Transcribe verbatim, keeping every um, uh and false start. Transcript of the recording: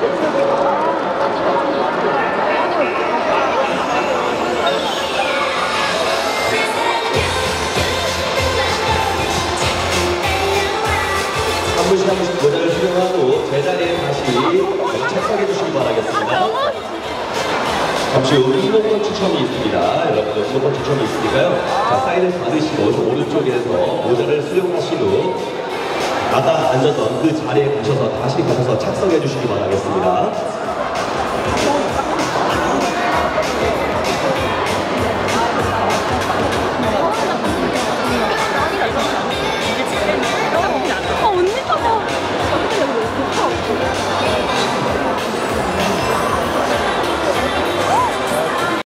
한 분씩 한 분씩 모자를 수령하고 제자리에 다시 착석해 주시기 바라겠습니다. 잠시 후 응모권 추첨이 있습니다. 여러분들 응모권 추첨이 있으니까요. 자, 사인을 받으시고 오른쪽에서 모자를 수령하신 후 아까 앉았던 그 자리에 가셔서 다시 가셔서 착석해 주시기 바라겠습니다.